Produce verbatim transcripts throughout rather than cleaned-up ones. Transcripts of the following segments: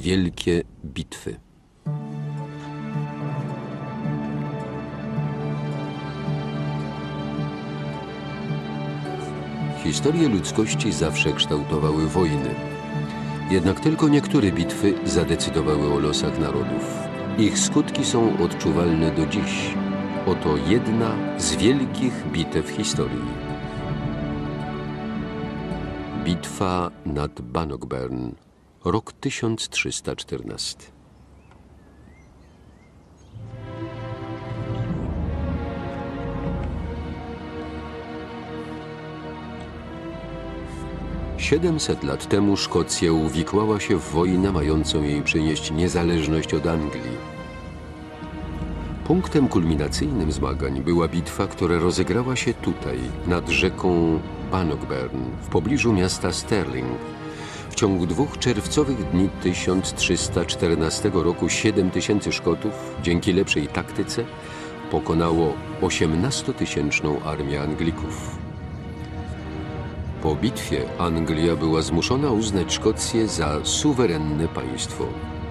Wielkie bitwy. Historię ludzkości zawsze kształtowały wojny. Jednak tylko niektóre bitwy zadecydowały o losach narodów. Ich skutki są odczuwalne do dziś. Oto jedna z wielkich bitew historii. Bitwa nad Bannockburn, rok tysiąc trzysta czternasty. Siedemset lat temu Szkocja uwikłała się w wojnę mającą jej przynieść niezależność od Anglii. Punktem kulminacyjnym zmagań była bitwa, która rozegrała się tutaj, nad rzeką Bannockburn, w pobliżu miasta Stirling. W ciągu dwóch czerwcowych dni tysiąc trzysta czternastego roku siedem tysięcy Szkotów, dzięki lepszej taktyce, pokonało osiemnastotysięczną armię Anglików. Po bitwie Anglia była zmuszona uznać Szkocję za suwerenne państwo.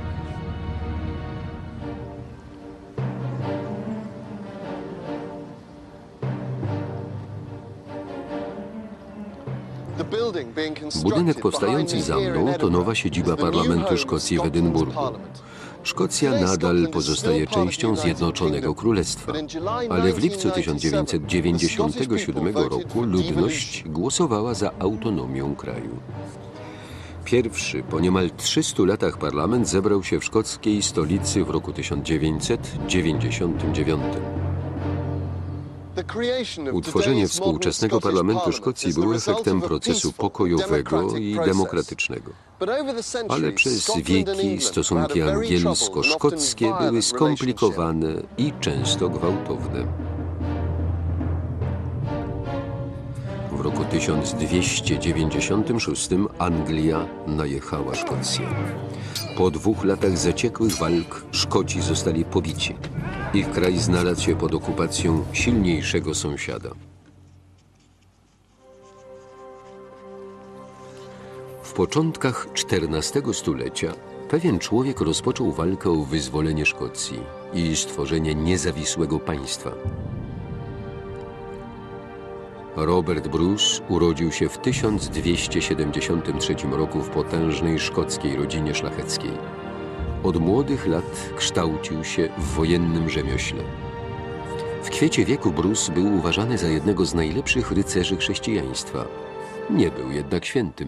Budynek powstający za mną to nowa siedziba Parlamentu Szkocji w Edynburgu. Szkocja nadal pozostaje częścią Zjednoczonego Królestwa, ale w lipcu tysiąc dziewięćset dziewięćdziesiątego siódmego roku ludność głosowała za autonomią kraju. Pierwszy po niemal trzystu latach parlament zebrał się w szkockiej stolicy w roku tysiąc dziewięćset dziewięćdziesiątym dziewiątym. Utworzenie współczesnego parlamentu Szkocji było efektem procesu pokojowego i demokratycznego. Ale przez wieki stosunki angielsko-szkockie były skomplikowane i często gwałtowne. W roku tysiąc dwieście dziewięćdziesiątym szóstym Anglia najechała Szkocję. Po dwóch latach zaciekłych walk Szkoci zostali pobici. Ich kraj znalazł się pod okupacją silniejszego sąsiada. W początkach czternastego stulecia pewien człowiek rozpoczął walkę o wyzwolenie Szkocji i stworzenie niezawisłego państwa. Robert Bruce urodził się w tysiąc dwieście siedemdziesiątym trzecim roku w potężnej szkockiej rodzinie szlacheckiej. Od młodych lat kształcił się w wojennym rzemiośle. W kwiecie wieku Bruce był uważany za jednego z najlepszych rycerzy chrześcijaństwa. Nie był jednak świętym.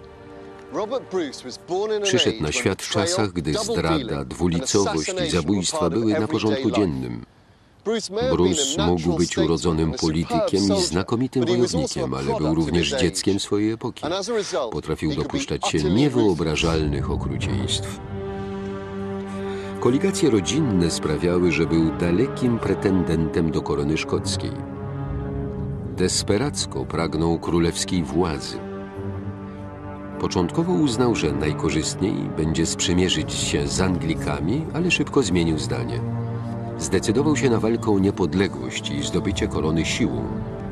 Przyszedł na świat w czasach, gdy zdrada, dwulicowość i zabójstwa były na porządku dziennym. Bruce mógł być urodzonym politykiem i znakomitym wojownikiem, ale był również dzieckiem swojej epoki. Potrafił dopuszczać się niewyobrażalnych okrucieństw. Koligacje rodzinne sprawiały, że był dalekim pretendentem do korony szkockiej. Desperacko pragnął królewskiej władzy. Początkowo uznał, że najkorzystniej będzie sprzymierzyć się z Anglikami, ale szybko zmienił zdanie. Zdecydował się na walkę o niepodległość i zdobycie korony siłą.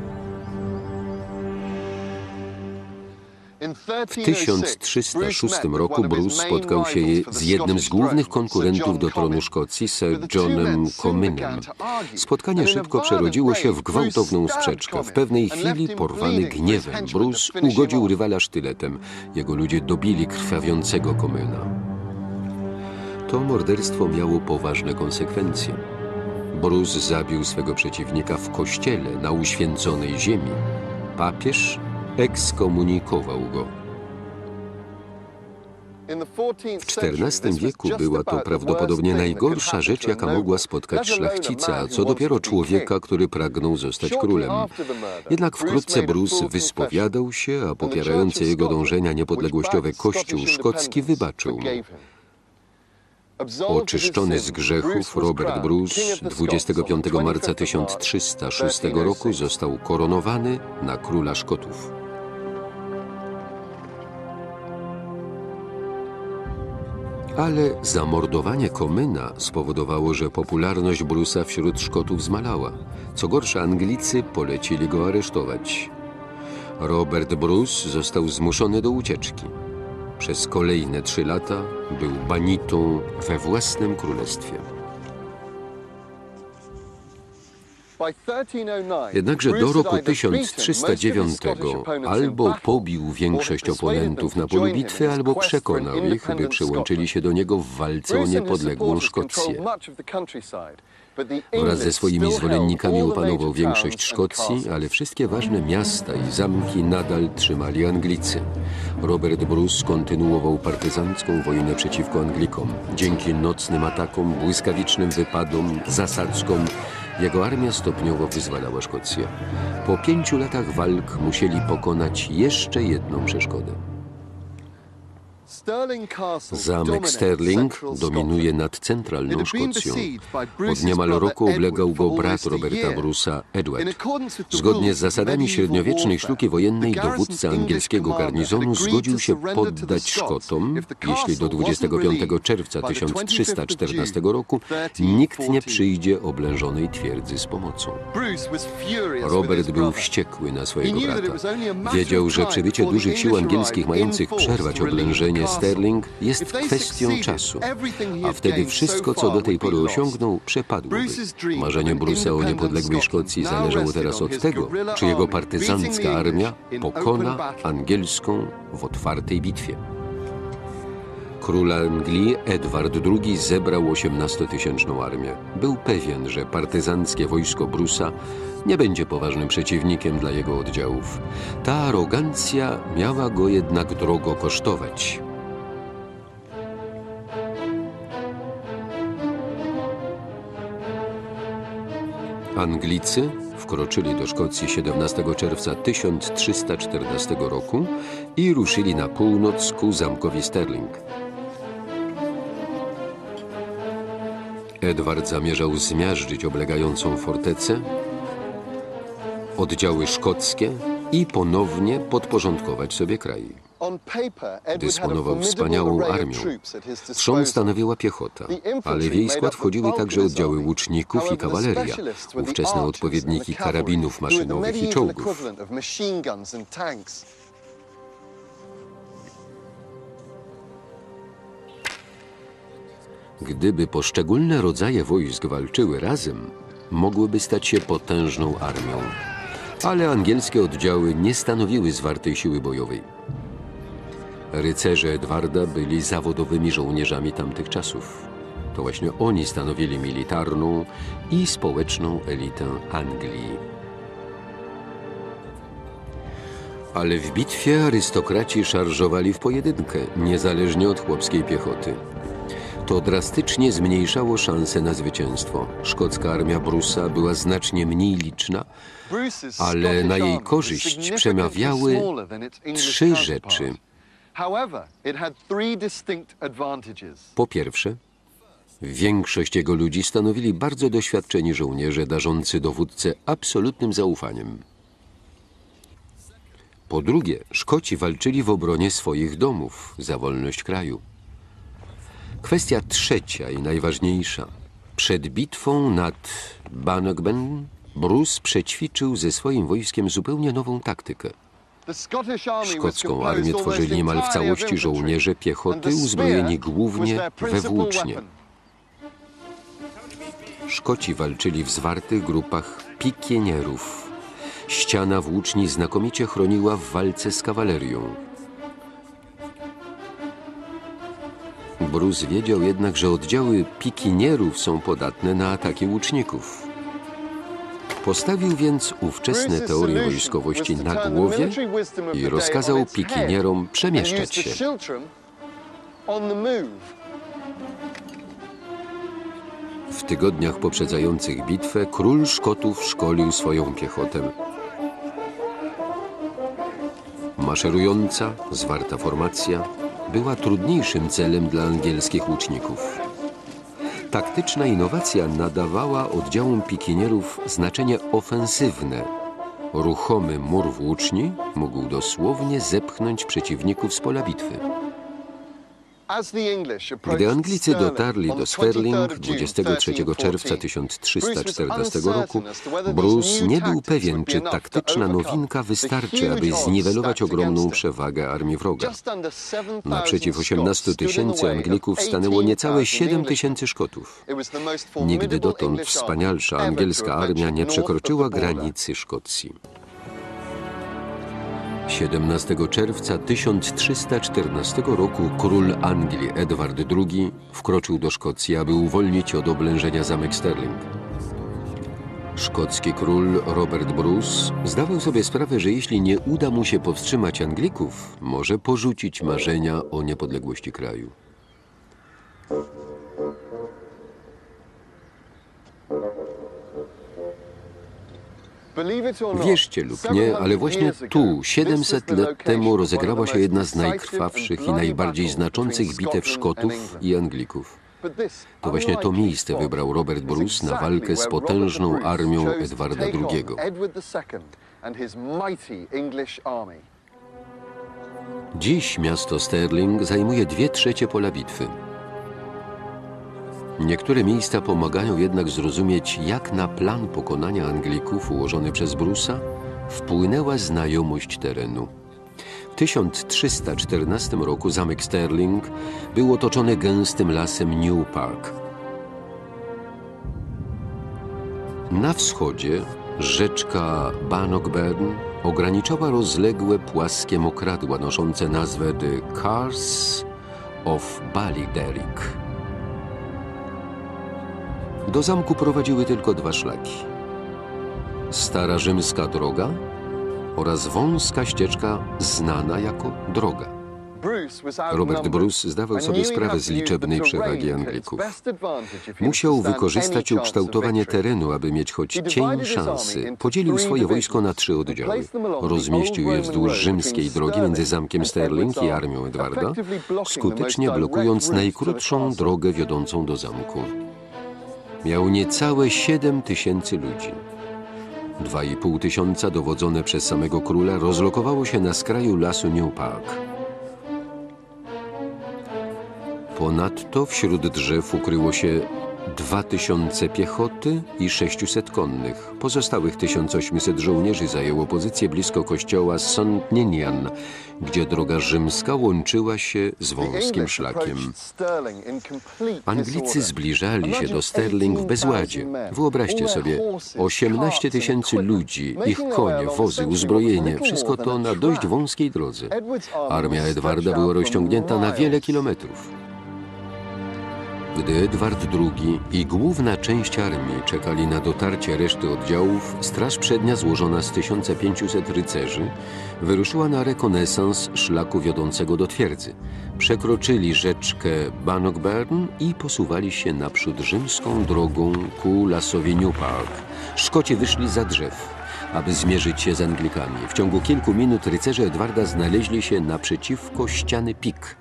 W tysiąc trzysta szóstym roku Bruce spotkał się z jednym z głównych konkurentów do tronu Szkocji, Sir Johnem Comynem. Spotkanie szybko przerodziło się w gwałtowną sprzeczkę. W pewnej chwili, porwany gniewem, Bruce ugodził rywala sztyletem. Jego ludzie dobili krwawiącego Comyna. To morderstwo miało poważne konsekwencje. Bruce zabił swego przeciwnika w kościele na uświęconej ziemi. Papież ekskomunikował go. W czternastym wieku była to prawdopodobnie najgorsza rzecz, jaka mogła spotkać szlachcica, a co dopiero człowieka, który pragnął zostać królem. Jednak wkrótce Bruce wyspowiadał się, a popierający jego dążenia niepodległościowe Kościół szkocki wybaczył mu. Oczyszczony z grzechów, Robert Bruce dwudziestego piątego marca tysiąc trzysta szóstego roku został koronowany na króla Szkotów. Ale zamordowanie Comyna spowodowało, że popularność Bruce'a wśród Szkotów zmalała. Co gorsza, Anglicy polecili go aresztować. Robert Bruce został zmuszony do ucieczki. Przez kolejne trzy lata był banitą we własnym królestwie. Jednakże do roku tysiąc trzysta dziewiątego albo pobił większość oponentów na polu bitwy, albo przekonał ich, by przyłączyli się do niego w walce o niepodległą Szkocję. Wraz ze swoimi zwolennikami opanował większość Szkocji, ale wszystkie ważne miasta i zamki nadal trzymali Anglicy. Robert Bruce kontynuował partyzancką wojnę przeciwko Anglikom. Dzięki nocnym atakom, błyskawicznym wypadom, zasadzkom jego armia stopniowo wyzwalała Szkocję. Po pięciu latach walk musieli pokonać jeszcze jedną przeszkodę. Zamek Stirling dominuje nad centralną Szkocją. Od niemal roku oblegał go brat Roberta Bruce'a, Edward. Zgodnie z zasadami średniowiecznej sztuki wojennej dowódca angielskiego garnizonu zgodził się poddać Szkotom, jeśli do dwudziestego piątego czerwca tysiąc trzysta czternastego roku nikt nie przyjdzie oblężonej twierdzy z pomocą. Robert był wściekły na swojego brata. Wiedział, że przybycie dużych sił angielskich mających przerwać oblężenie Stirling jest kwestią czasu, a wtedy wszystko, co do tej pory osiągnął, przepadłoby. Marzenie Bruce'a o niepodległej Szkocji zależało teraz od tego, czy jego partyzancka armia pokona angielską w otwartej bitwie. Król Anglii Edward drugi zebrał osiemnastotysięczną armię. Był pewien, że partyzanckie wojsko Bruce'a nie będzie poważnym przeciwnikiem dla jego oddziałów. Ta arogancja miała go jednak drogo kosztować. Anglicy wkroczyli do Szkocji siedemnastego czerwca tysiąc trzysta czternastego roku i ruszyli na północ ku zamkowi Stirling. Edward zamierzał zmiażdżyć oblegającą fortecę, oddziały szkockie i ponownie podporządkować sobie kraj. Dysponował wspaniałą armią. Trzon stanowiła piechota, ale w jej skład wchodziły także oddziały łuczników i kawaleria, ówczesne odpowiedniki karabinów maszynowych i czołgów. Gdyby poszczególne rodzaje wojsk walczyły razem, mogłyby stać się potężną armią. Ale angielskie oddziały nie stanowiły zwartej siły bojowej. Rycerze Edwarda byli zawodowymi żołnierzami tamtych czasów. To właśnie oni stanowili militarną i społeczną elitę Anglii. Ale w bitwie arystokraci szarżowali w pojedynkę, niezależnie od chłopskiej piechoty. To drastycznie zmniejszało szanse na zwycięstwo. Szkocka armia Bruce'a była znacznie mniej liczna, ale na jej korzyść przemawiały trzy rzeczy. Po pierwsze, większość jego ludzi stanowili bardzo doświadczeni żołnierze darzący dowódcę absolutnym zaufaniem. Po drugie, Szkoci walczyli w obronie swoich domów za wolność kraju. Kwestia trzecia i najważniejsza. Przed bitwą nad Bannockburn Bruce przećwiczył ze swoim wojskiem zupełnie nową taktykę. Szkocką armię tworzyli niemal w całości żołnierze piechoty uzbrojeni głównie we włócznie. Szkoci walczyli w zwartych grupach pikienierów. Ściana włóczni znakomicie chroniła w walce z kawalerią. Bruce wiedział jednak, że oddziały pikinierów są podatne na ataki łuczników. Postawił więc ówczesne teorie wojskowości na głowie i rozkazał pikinierom przemieszczać się. W tygodniach poprzedzających bitwę król Szkotów szkolił swoją piechotę. Maszerująca, zwarta formacja była trudniejszym celem dla angielskich łuczników. Taktyczna innowacja nadawała oddziałom pikinierów znaczenie ofensywne. Ruchomy mur włóczni mógł dosłownie zepchnąć przeciwników z pola bitwy. Gdy Anglicy dotarli do Stirling dwudziestego trzeciego czerwca tysiąc trzysta czternastego roku, Bruce nie był pewien, czy taktyczna nowinka wystarczy, aby zniwelować ogromną przewagę armii wroga. Naprzeciw osiemnastu tysięcy Anglików stanęło niecałe siedem tysięcy Szkotów. Nigdy dotąd wspanialsza angielska armia nie przekroczyła granicy Szkocji. siedemnastego czerwca tysiąc trzysta czternastego roku król Anglii Edward drugi wkroczył do Szkocji, aby uwolnić od oblężenia zamek Stirling. Szkocki król Robert Bruce zdawał sobie sprawę, że jeśli nie uda mu się powstrzymać Anglików, może porzucić marzenia o niepodległości kraju. Wierzcie lub nie, ale właśnie tu, siedemset lat temu, rozegrała się jedna z najkrwawszych i najbardziej znaczących bitew Szkotów i Anglików. To właśnie to miejsce wybrał Robert Bruce na walkę z potężną armią Edwarda drugiego. Dziś miasto Stirling zajmuje dwie trzecie pola bitwy. Niektóre miejsca pomagają jednak zrozumieć, jak na plan pokonania Anglików ułożony przez Bruce'a wpłynęła znajomość terenu. W tysiąc trzysta czternastym roku zamek Stirling był otoczony gęstym lasem New Park. Na wschodzie rzeczka Bannockburn ograniczała rozległe płaskie mokradła noszące nazwę The Carse of Ballyderrick. Do zamku prowadziły tylko dwa szlaki. Stara rzymska droga oraz wąska ścieżka znana jako droga. Robert Bruce zdawał sobie sprawę z liczebnej przewagi Anglików. Musiał wykorzystać ukształtowanie terenu, aby mieć choć cień szansy. Podzielił swoje wojsko na trzy oddziały. Rozmieścił je wzdłuż rzymskiej drogi między zamkiem Stirling i armią Edwarda, skutecznie blokując najkrótszą drogę wiodącą do zamku. Miał niecałe siedem tysięcy ludzi. Dwa i pół tysiąca dowodzone przez samego króla rozlokowało się na skraju lasu New Park. Ponadto wśród drzew ukryło się dwa tysiące piechoty i sześciuset konnych. Pozostałych tysiąc osiemset żołnierzy zajęło pozycję blisko kościoła Saint Ninian, gdzie droga rzymska łączyła się z wąskim szlakiem. Anglicy zbliżali się do Stirling w bezładzie. Wyobraźcie sobie, osiemnaście tysięcy ludzi, ich konie, wozy, uzbrojenie, wszystko to na dość wąskiej drodze. Armia Edwarda była rozciągnięta na wiele kilometrów. Gdy Edward drugi i główna część armii czekali na dotarcie reszty oddziałów, straż przednia złożona z tysiąca pięciuset rycerzy wyruszyła na rekonesans szlaku wiodącego do twierdzy. Przekroczyli rzeczkę Bannockburn i posuwali się naprzód rzymską drogą ku lasowi New Park. Szkoci wyszli za drzew, aby zmierzyć się z Anglikami. W ciągu kilku minut rycerze Edwarda znaleźli się naprzeciwko ściany pik.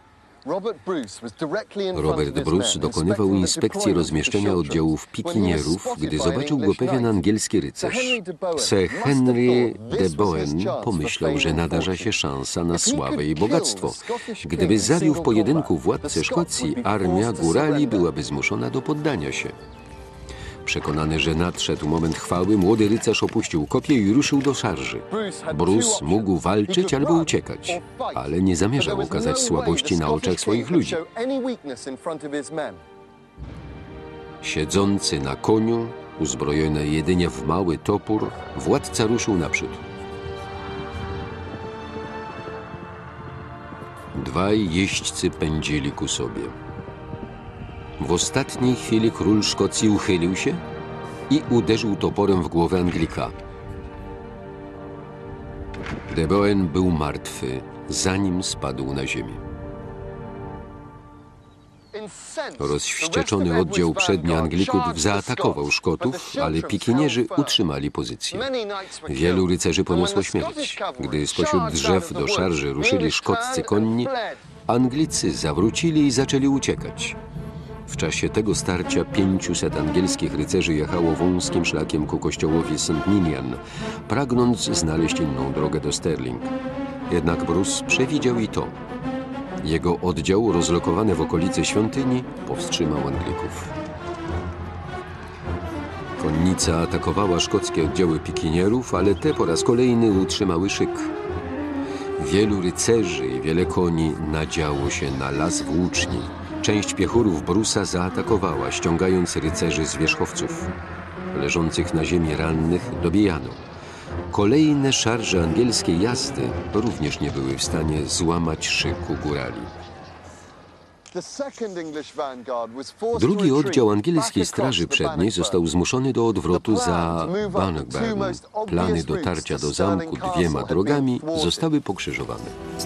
Robert Bruce dokonywał inspekcji rozmieszczenia oddziałów pikinierów, gdy zobaczył go pewien angielski rycerz. Sir Henry de Bohun pomyślał, że nadarza się szansa na sławę i bogactwo. Gdyby zabił w pojedynku władcę Szkocji, armia górali byłaby zmuszona do poddania się. Przekonany, że nadszedł moment chwały, młody rycerz opuścił kopię i ruszył do szarży. Bruce mógł walczyć albo uciekać, ale nie zamierzał okazać słabości na oczach swoich ludzi. Siedzący na koniu, uzbrojony jedynie w mały topór, władca ruszył naprzód. Dwaj jeźdźcy pędzili ku sobie. W ostatniej chwili król Szkocji uchylił się i uderzył toporem w głowę Anglika. De Bohun był martwy, zanim spadł na ziemię. Rozwścieczony oddział przedni Anglików zaatakował Szkotów, ale pikinierzy utrzymali pozycję. Wielu rycerzy poniosło śmierć. Gdy spośród drzew do szarży ruszyli szkoccy konni, Anglicy zawrócili i zaczęli uciekać. W czasie tego starcia pięciuset angielskich rycerzy jechało wąskim szlakiem ku kościołowi Saint Ninian, pragnąc znaleźć inną drogę do Stirling. Jednak Bruce przewidział i to. Jego oddział, rozlokowany w okolicy świątyni, powstrzymał Anglików. Konnica atakowała szkockie oddziały pikinierów, ale te po raz kolejny utrzymały szyk. Wielu rycerzy i wiele koni nadziało się na las włóczni. Część piechurów Bruce'a zaatakowała, ściągając rycerzy z wierzchowców. Leżących na ziemi rannych dobijano. Kolejne szarże angielskiej jazdy również nie były w stanie złamać szyku górali. Drugi oddział angielskiej straży przedniej został zmuszony do odwrotu za Bannockburn. Plany dotarcia do zamku dwiema drogami zostały pokrzyżowane.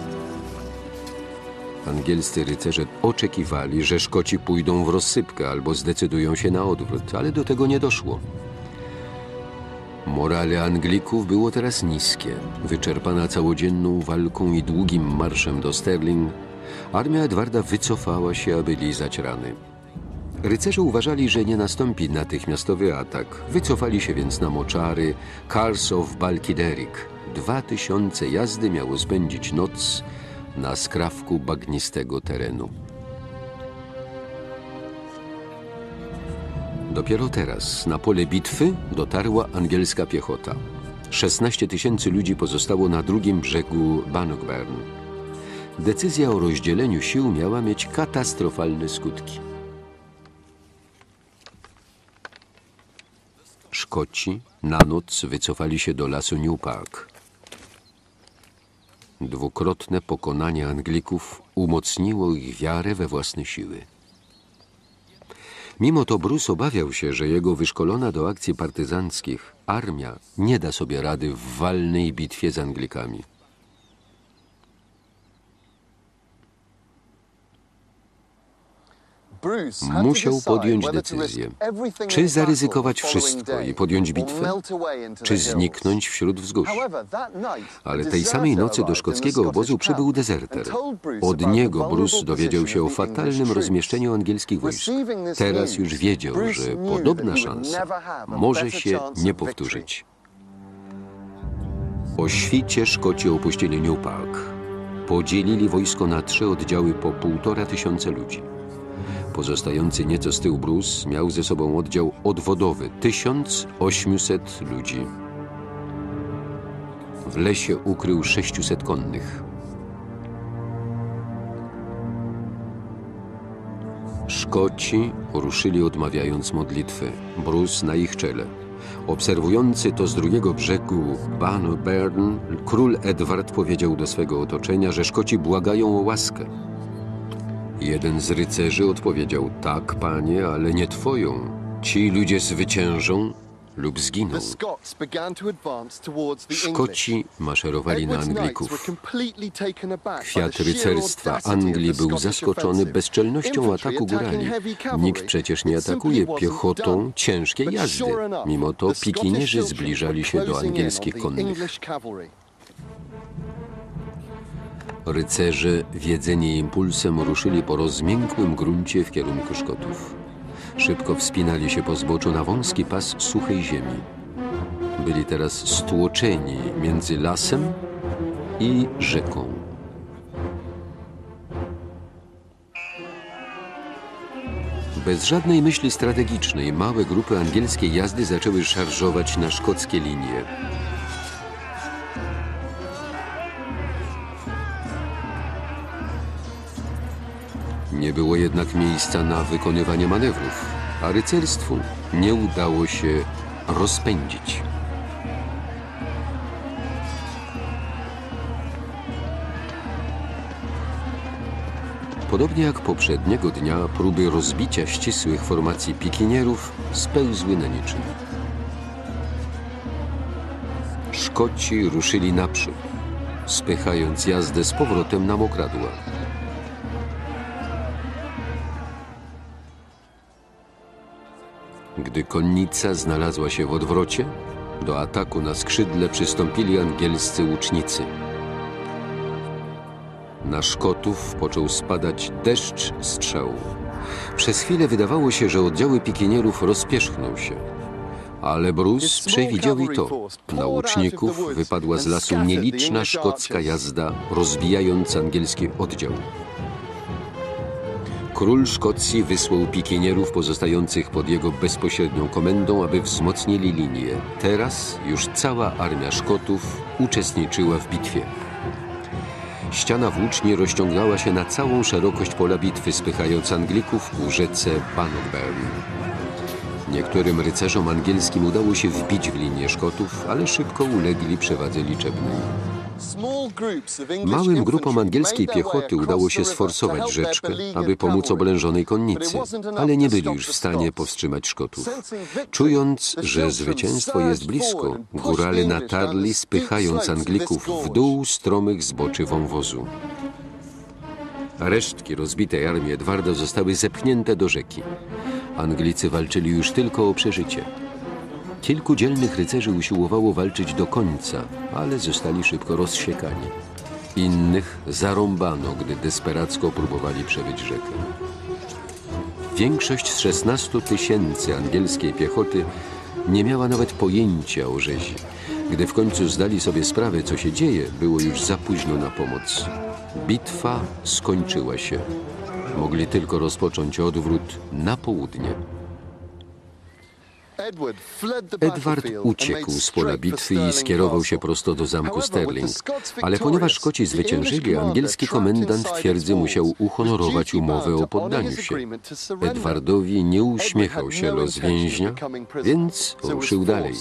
Angielscy rycerze oczekiwali, że Szkoci pójdą w rozsypkę albo zdecydują się na odwrót, ale do tego nie doszło. Morale Anglików było teraz niskie. Wyczerpana całodzienną walką i długim marszem do Stirling, armia Edwarda wycofała się, aby lizać rany. Rycerze uważali, że nie nastąpi natychmiastowy atak. Wycofali się więc na moczary Carse of Balquhideric. Dwa tysiące jazdy miało spędzić noc na skrawku bagnistego terenu. Dopiero teraz na pole bitwy dotarła angielska piechota. szesnaście tysięcy ludzi pozostało na drugim brzegu Bannockburn. Decyzja o rozdzieleniu sił miała mieć katastrofalne skutki. Szkoci na noc wycofali się do lasu New Park. Dwukrotne pokonanie Anglików umocniło ich wiarę we własne siły. Mimo to Bruce obawiał się, że jego wyszkolona do akcji partyzanckich armia nie da sobie rady w walnej bitwie z Anglikami. Musiał podjąć decyzję, czy zaryzykować wszystko i podjąć bitwę, czy zniknąć wśród wzgórz. Ale tej samej nocy do szkockiego obozu przybył dezerter. Od niego Bruce dowiedział się o fatalnym rozmieszczeniu angielskich wojsk. Teraz już wiedział, że podobna szansa może się nie powtórzyć. O świcie Szkoci opuścili New Park. Podzielili wojsko na trzy oddziały po półtora tysiąca ludzi. Pozostający nieco z tyłu Bruce miał ze sobą oddział odwodowy, tysiąc osiemset ludzi. W lesie ukrył sześciuset konnych. Szkoci ruszyli odmawiając modlitwy, Bruce na ich czele. Obserwujący to z drugiego brzegu Bannockburn, król Edward powiedział do swego otoczenia, że Szkoci błagają o łaskę. Jeden z rycerzy odpowiedział: tak, panie, ale nie twoją. Ci ludzie zwyciężą lub zginą. Szkoci maszerowali na Anglików. Kwiat rycerstwa Anglii był zaskoczony bezczelnością ataku górali. Nikt przecież nie atakuje piechotą ciężkiej jazdy. Mimo to pikinierzy zbliżali się do angielskich konnych. Rycerze, wiedzeni impulsem, ruszyli po rozmiękłym gruncie w kierunku Szkotów. Szybko wspinali się po zboczu na wąski pas suchej ziemi. Byli teraz stłoczeni między lasem i rzeką. Bez żadnej myśli strategicznej małe grupy angielskiej jazdy zaczęły szarżować na szkockie linie. Nie było jednak miejsca na wykonywanie manewrów, a rycerstwu nie udało się rozpędzić. Podobnie jak poprzedniego dnia, próby rozbicia ścisłych formacji pikinierów spełzły na niczym. Szkoci ruszyli naprzód, spychając jazdę z powrotem na mokradła. Gdy konnica znalazła się w odwrocie, do ataku na skrzydle przystąpili angielscy łucznicy. Na Szkotów począł spadać deszcz strzał. Przez chwilę wydawało się, że oddziały pikinierów rozpierzchną się. Ale Bruce przewidział i to. Na łuczników wypadła z lasu nieliczna szkocka jazda, rozbijając angielski oddział. Król Szkocji wysłał pikinierów pozostających pod jego bezpośrednią komendą, aby wzmocnili linię. Teraz już cała armia Szkotów uczestniczyła w bitwie. Ściana włóczni rozciągała się na całą szerokość pola bitwy, spychając Anglików ku rzece Bannockburn. Niektórym rycerzom angielskim udało się wbić w linię Szkotów, ale szybko ulegli przewadze liczebnej. Małym grupom angielskiej piechoty udało się sforsować rzeczkę, aby pomóc oblężonej konnicy, ale nie byli już w stanie powstrzymać Szkotów. Czując, że zwycięstwo jest blisko, górale natarli, spychając Anglików w dół stromych zboczy wąwozu. Resztki rozbitej armii Edwarda zostały zepchnięte do rzeki. Anglicy walczyli już tylko o przeżycie. Kilku dzielnych rycerzy usiłowało walczyć do końca, ale zostali szybko rozsiekani. Innych zarąbano, gdy desperacko próbowali przebyć rzekę. Większość z szesnastu tysięcy angielskiej piechoty nie miała nawet pojęcia o rzezi. Gdy w końcu zdali sobie sprawę, co się dzieje, było już za późno na pomoc. Bitwa skończyła się. Mogli tylko rozpocząć odwrót na południe. Edward uciekł z pola bitwy i skierował się prosto do zamku Stirling. Ale ponieważ Szkoci zwyciężyli, angielski komendant twierdzy musiał uhonorować umowę o poddaniu się. Edwardowi nie uśmiechał się los więźnia, więc ruszył dalej.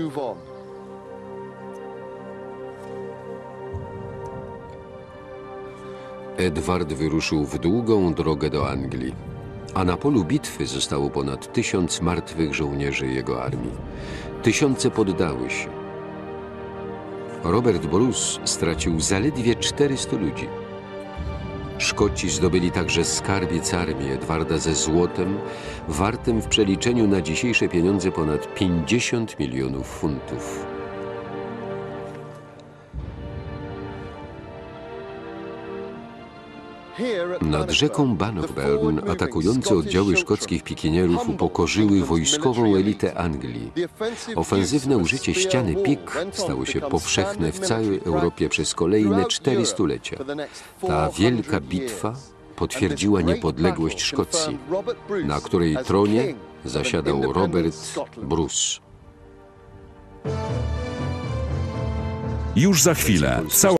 Edward wyruszył w długą drogę do Anglii, a na polu bitwy zostało ponad tysiąc martwych żołnierzy jego armii. Tysiące poddały się. Robert Bruce stracił zaledwie czterystu ludzi. Szkoci zdobyli także skarbiec armii Edwarda ze złotem, wartym w przeliczeniu na dzisiejsze pieniądze ponad pięćdziesiąt milionów funtów. Nad rzeką Bannockburn atakujące oddziały szkockich pikinierów upokorzyły wojskową elitę Anglii. Ofensywne użycie ściany pik stało się powszechne w całej Europie przez kolejne cztery stulecia. Ta wielka bitwa potwierdziła niepodległość Szkocji, na której tronie zasiadał Robert Bruce. Już za chwilę. Cała